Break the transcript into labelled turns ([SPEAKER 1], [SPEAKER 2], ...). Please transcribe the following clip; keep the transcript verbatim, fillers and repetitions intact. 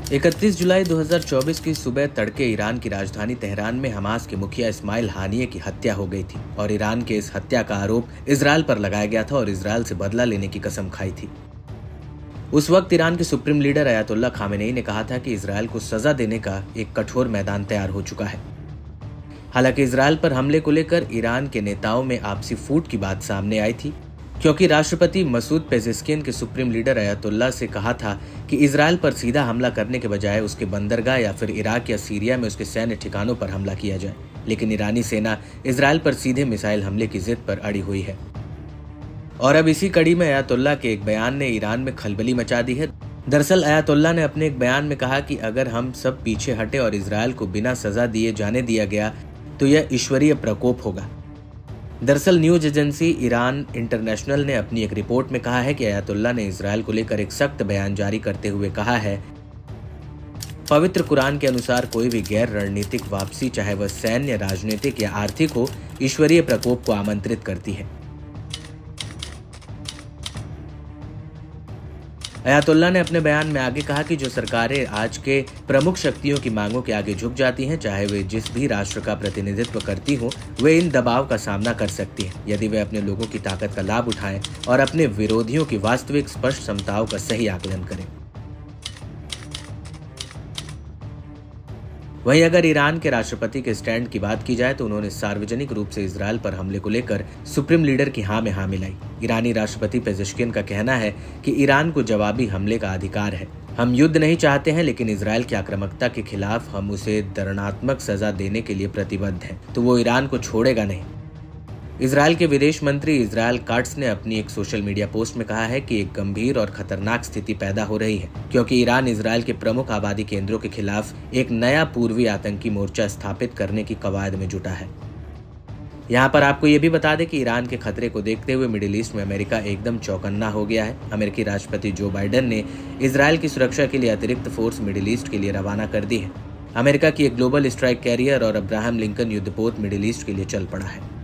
[SPEAKER 1] इकतीस जुलाई दो हज़ार चौबीस की सुबह तड़के ईरान की राजधानी तेहरान में हमास के मुखिया इस्माइल हानिये की हत्या हो गई थी और ईरान के इस हत्या का आरोप इजरायल पर लगाया गया था और इजरायल से बदला लेने की कसम खाई थी। उस वक्त ईरान के सुप्रीम लीडर अयातुल्ला खामेनेई ने कहा था कि इजरायल को सजा देने का एक कठोर मैदान तैयार हो चुका है। हालांकि इजरायल पर हमले को लेकर ईरान के नेताओं में आपसी फूट की बात सामने आई थी, क्योंकि राष्ट्रपति मसूद पेजेश्किन के सुप्रीम लीडर अयातुल्ला से कहा था कि इजरायल पर सीधा हमला करने के बजाय उसके बंदरगाह या फिर इराक या सीरिया में उसके सैन्य ठिकानों पर हमला किया जाए। लेकिन ईरानी सेना इजरायल पर सीधे मिसाइल हमले की जिद पर अड़ी हुई है और अब इसी कड़ी में अयातुल्ला के एक बयान ने ईरान में खलबली मचा दी है। दरअसल अयातुल्ला ने अपने एक बयान में कहा कि अगर हम सब पीछे हटे और इजरायल को बिना सजा दिए जाने दिया गया तो यह ईश्वरीय प्रकोप होगा। दरअसल न्यूज एजेंसी ईरान इंटरनेशनल ने अपनी एक रिपोर्ट में कहा है कि अयातुल्ला ने इजरायल को लेकर एक सख्त बयान जारी करते हुए कहा है, पवित्र कुरान के अनुसार कोई भी गैर रणनीतिक वापसी, चाहे वह सैन्य, राजनीतिक या आर्थिक हो, ईश्वरीय प्रकोप को आमंत्रित करती है। अयातुल्ला ने अपने बयान में आगे कहा कि जो सरकारें आज के प्रमुख शक्तियों की मांगों के आगे झुक जाती हैं, चाहे वे जिस भी राष्ट्र का प्रतिनिधित्व करती हों, वे इन दबाव का सामना कर सकती हैं यदि वे अपने लोगों की ताकत का लाभ उठाएं और अपने विरोधियों की वास्तविक स्पष्ट क्षमताओं का सही आकलन करें। वहीं अगर ईरान के राष्ट्रपति के स्टैंड की बात की जाए तो उन्होंने सार्वजनिक रूप से इजरायल पर हमले को लेकर सुप्रीम लीडर की हाँ में हाँ मिलाई। ईरानी राष्ट्रपति पेजेश्किन का कहना है कि ईरान को जवाबी हमले का अधिकार है। हम युद्ध नहीं चाहते हैं, लेकिन इजरायल की आक्रामकता के खिलाफ हम उसे दंडात्मक सजा देने के लिए प्रतिबद्ध हैं, तो वो ईरान को छोड़ेगा नहीं। इजरायल के विदेश मंत्री इजराइल काट्स ने अपनी एक सोशल मीडिया पोस्ट में कहा है कि एक गंभीर और खतरनाक स्थिति पैदा हो रही है, क्योंकि ईरान इजरायल के प्रमुख आबादी केंद्रों के खिलाफ एक नया पूर्वी आतंकी मोर्चा स्थापित करने की कवायद में जुटा है। यहाँ पर आपको ये भी बता दें कि ईरान के खतरे को देखते हुए मिडिल ईस्ट में अमेरिका एकदम चौकन्ना हो गया है। अमेरिकी राष्ट्रपति जो बाइडेन ने इजरायल की सुरक्षा के लिए अतिरिक्त फोर्स मिडिल ईस्ट के लिए रवाना कर दी है। अमेरिका की एक ग्लोबल स्ट्राइक कैरियर और अब्राहम लिंकन युद्धपोत मिडिल ईस्ट के लिए चल पड़ा है।